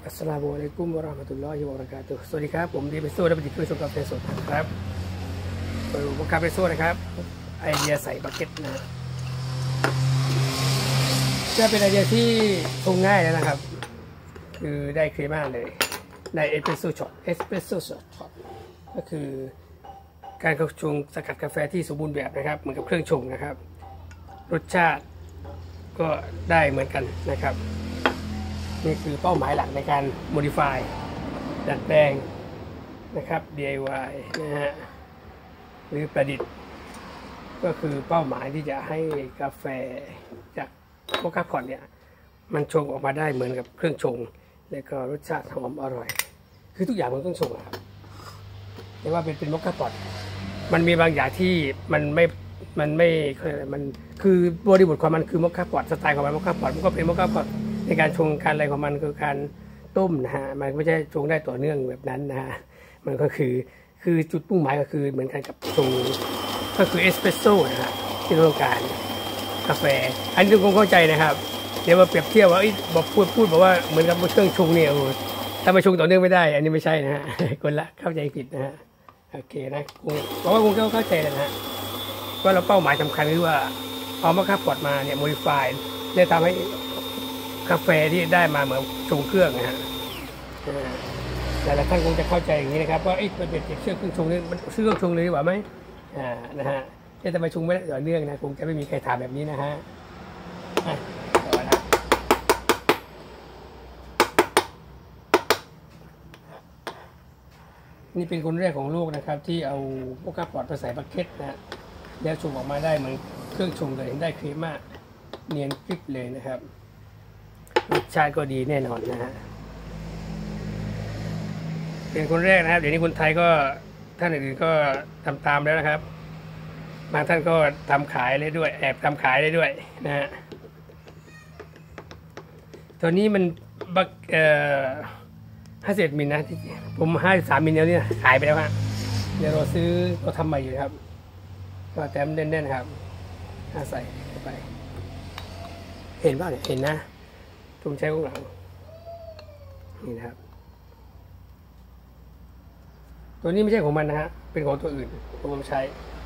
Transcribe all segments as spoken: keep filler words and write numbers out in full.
อัสสลามุอะลัยกุมวะเราะห์มะตุลลอฮิวะบะเราะกาตุฮ์สวัสดีครับผมดีเปโซ่ได้ผลิตเครื่องชงกาแฟสดนะครับเปิดกาแฟโซ่นะครับไอเดียใส่บักเก็ตนะจะเป็นไอเดียที่ชงง่ายแล้วนะครับคือได้ครีม่าเลยได้เอสเปรสโซ่ช็อตเอสเปรสโซ่ช็อตก็คือการชงสกัดกาแฟที่สมบูรณ์แบบนะครับเหมือนกับเครื่องชงนะครับรสชาติก็ได้เหมือนกันนะครับนี่คือเป้าหมายหลักในการ modify ดัดแปลงนะครับ ดี ไอ วาย นะฮะหรือประดิษฐ์ก็คือเป้าหมายที่จะให้กาแฟจากโมคาพอตเนี่ยมันชงออกมาได้เหมือนกับเครื่องชงแล้วก็รสชาติหอมอร่อยคือทุกอย่างมันต้องชงครับแต่ว่าเป็นเป็นโมคาพอตมันมีบางอย่างที่มันไม่มันไม่มันคือบริบทของมันคือโมคาพอตสไตล์ของมันโมคาพอตมันก็เป็นโมคาพอตในการชงการอะไรของมันคือการต้มนะฮะมันไม่ใช่ชงได้ต่อเนื่องแบบนั้นนะฮะมันก็คือคือจุดมุ่งหมายก็คือเหมือนกันกับชงก็คือเอสเปรสโซ่นะฮะที่ต้องการกาแฟอันนี้ทุกคนเข้าใจนะครับเดี๋ยวมาเปรียบเทียบว่าบอกพูดพูดบอกว่าเหมือนกับเครื่องชงเนี่ยถ้ามาชงต่อเนื่องไม่ได้อันนี้ไม่ใช่นะฮะคนละเข้าใจผิดนะฮะโอเคนะคงบอกว่าคงเข้าใจแล้วนะฮะว่าเราเป้าหมายสำคัญคือว่าเอาโมคาพอตมาเนี่ยโมดิฟายเนี่ยทำให้กาแฟที่ได้มาเหมือนชงเครื่องนะฮะแต่ละท่านคงจะเข้าใจอย่างนี้นะครับว่าไอ้มันเป็นเครื่องเครื่องชงนี่มันซื้อเครื่องชงเลยดีกว่าไหมอ่านะฮะจะทำไมชงไม่ได้ต่อเนื่องนะคงจะไม่มีใครถามแบบนี้นะฮะต่อนะนี่เป็นคนแรกของโลกนะครับที่เอาโมคาพอตไปใส่บักเก็ตนะแล้วชงออกมาได้เหมือนเครื่องชงเลยได้ครีมมากเนียนกริบเลยนะครับรสชาติก็ดีแน่นอนนะฮะเป็นคนแรกนะครับเดี๋ยวนี้คนไทยก็ท่านอื่นๆก็ทำตามแล้วนะครับบางท่านก็ทำขายเลยด้วยแอบทำขายได้ด้วยนะฮะตัวนี้มันบักเอ่อห้าสิบมิลนะผมห้าสิบสามมิลแล้วเนี่ยขายไปแล้วฮะเดี๋ยวเราซื้อเราทำใหม่อยู่ครับก็แต้มแน่นๆครับใส่เข้าไปเห็นป่ะเนี่ยเห็นนะผมใช้ข้างหลังนี่นะครับตัวนี้ไม่ใช่ของมันนะฮะเป็นของตัวอื่นผมใช้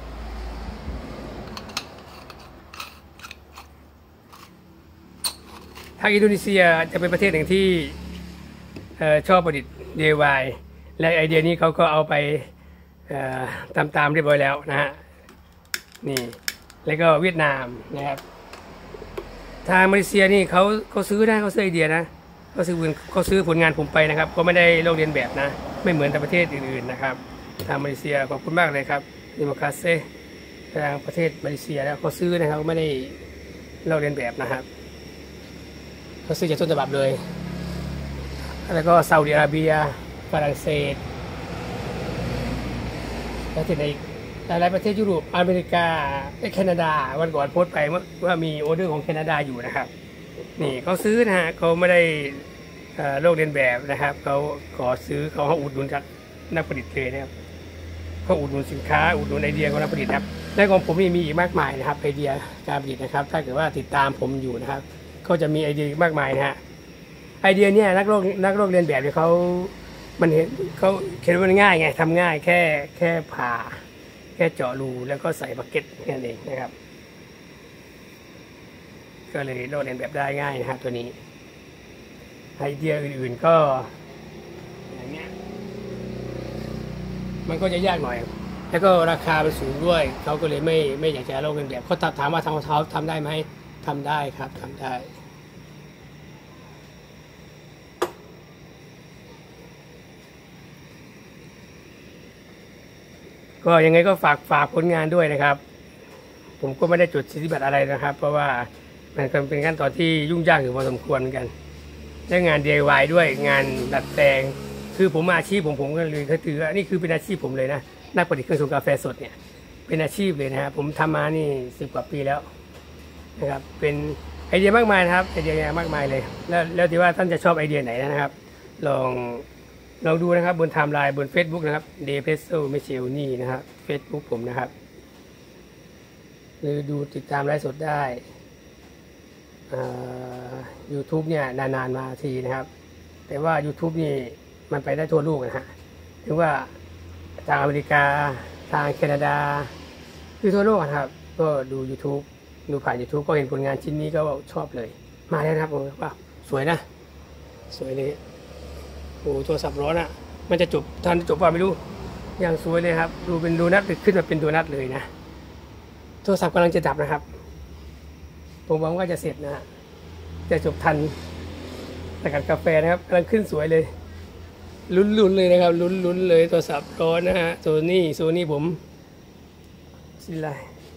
ทางอินโดนีเซียจะเป็นประเทศหนึ่งที่ชอบประดิษฐ์ ดี ไอ วาย และไอเดียนี้เขาก็เอาไปตามตามเรียบร้อยแล้วนะฮะนี่แล้วก็เวียดนามนะครับทางมาเลเซียนี่เขาเขาซื้อนะเขาซื้อไอเดียนะเขาซื้อเขาซื้อผลงานผมไปนะครับก็ไม่ได้ลอกเลียนแบบนะไม่เหมือนแต่ประเทศอื่นๆนะครับทางมาเลเซียขอบคุณมากเลยครับดิโมคราซีทางประเทศมาเลเซียแล้วเขาซื้อนะครับไม่ได้ลอกเลียนแบบนะครับเขาซื้อจากต้นฉบับเลยแล้วก็ซาอุดิอาระเบียฝรั่งเศสแล้วที่ในหลายประเทศยุโรปอเมริกาแคนาดาวันก่อนโพสต์ไปว่ามีออเดอร์ของแคนาดาอยู่นะครับนี่เขาซื้อนะฮะเขาไม่ได้โลกเรียนแบบนะครับเขาขอซื้อเขาเขาอุดหนุนจากนักผลิตเลยนะครับเขาอุดหนุนสินค้าอุดหนุนไอเดียของนักผลิตครับและของผมนี่มีอีกมากมายนะครับไอเดียการผลิตนะครับถ้าเกิดว่าติดตามผมอยู่นะครับเขาจะมีไอเดียมากมายนะฮะไอเดียเนี่ยนักโลกนักโลกเรียนแบบเนี่ยเขามันเห็นเขาเห็นว่ามันง่ายไงทำง่ายแค่แค่ผ่าแค่เจาะรูแล้วก็ใส่บักเก็ตแค่นั้นเองนะครับก็เลยโลดเรียนแบบได้ง่ายนะครับตัวนี้ไอเดียอื่นๆก็อย่างเงี้ยมันก็จะยากหน่อยแล้วก็ราคามันสูงด้วยเขาก็เลยไม่ไม่อยากจะโลดเรียนแบบเขาถามว่าทางเขาทำได้ไหมทำได้ครับทำได้ก็ยังไงก็ฝากฝากผลงานด้วยนะครับผมก็ไม่ได้จดสิทธิบัตรอะไรนะครับเพราะว่ามันเป็นขั้นตอนที่ยุ่งยากอยู่พอสมควรเหมือนกันและงาน ดี ไอ วาย ด้วยงานดัดแปลงคือผมอาชีพผมผมก็เลยถือว่านี่คือเป็นอาชีพผมเลยนะนักประดิษฐ์เครื่องชงกาแฟสดเนี่ยเป็นอาชีพเลยนะครับผมทำมานี่สิบกว่าปีแล้วนะครับเป็นไอเดียมากมายนะครับไอเดียมากมายเลยแล้วแล้วที่ว่าท่านจะชอบไอเดียไหนนะครับลองลองดูนะครับบนไทม์ไลน์บน Facebook นะครับเดเพสโซเมเชลนี่นะครับ Facebook ผมนะครับหรือดูติดตามไลฟ์สดได้ยูทูบเนี่ยนานๆมาทีนะครับแต่ว่า YouTube นี่มันไปได้ทั่วโลกนะฮะถึงว่าทางอเมริกาทางแคนาดาคือทั่วโลกนะครับก็ดู YouTube ดูผ่าน YouTube ก็เห็นผลงานชิ้นนี้ก็ชอบเลยมาแล้วนะครับผมว่าสวยนะสวยเลยโอ้โทรศัพท์ร้อนอ่ะมันจะจบทันจบว่าไม่รู้อย่างสวยเลยครับดูเป็นโดนัทขึ้นมาเป็นโดนัทเลยนะโทรศัพท์กำลังจะดับนะครับผมหวังว่าจะเสร็จนะจะจบทันสกัดกาแฟนะครับกำลังขึ้นสวยเลยลุ้นๆเลยนะครับลุ้นๆเลยโทรศัพท์ร้อนนะฮะโซนี่โซนี่ผมสิไร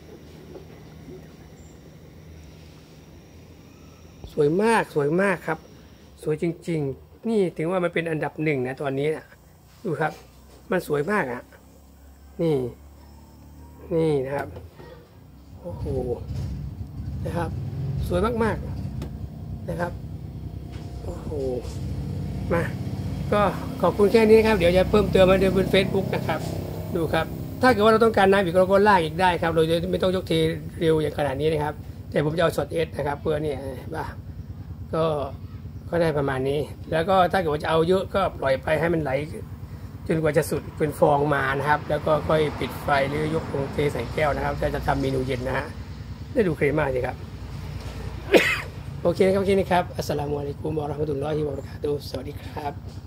สวยมากสวยมากครับสวยจริงๆนี่ถึงว่ามันเป็นอันดับหนึ่งนะตอนนี้นะดูครับมันสวยมากอ่ะนี่นี่นะครับโอ้โหนะครับสวยมากๆนะครับโอ้โหมาก็ขอบคุณแค่นี้ครับเดี๋ยวจะเพิ่มเติมมาดูบน Facebook นะครับดูครับถ้าเกิดว่าเราต้องการน้ำอีกเราก็ลากอีกได้ครับโดยไม่ต้องยกเทเร็วอย่างขนาดนี้นะครับแต่ผมจะเอาช็อตเอสนะครับเพื่อเนี่ยบ้าก็ก็ได้ประมาณนี้แล้วก็ถ้าเกิดว่าจะเอาเยอะก็ปล่อยไปให้มันไหลจนกว่าจะสุดเป็นฟองมานะครับแล้วก็ค่อยปิดไฟหรือยกลงเทใส่แก้วนะครับจะจะทำเมนูเย็นนะฮะได้ดูเครม่าสิครับ โอเคครับโอเคนะครับอัสสลามุอะลัยกุมวะเราะห์มะตุลลอฮิวะบะเราะกาตุฮ์สวัสดีครับ